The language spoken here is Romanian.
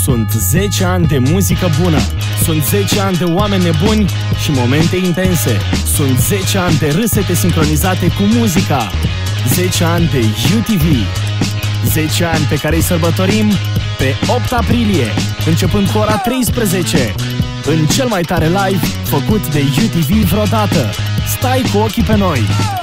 Sunt 10 ani de muzică bună. Sunt 10 ani de oameni nebuni și momente intense. Sunt 10 ani de râsete sincronizate cu muzica. 10 ani de UTV. 10 ani pe care îi sărbătorim pe 8 aprilie, începând cu ora 13, în cel mai tare live făcut de UTV vreodată. Stai cu ochii pe noi!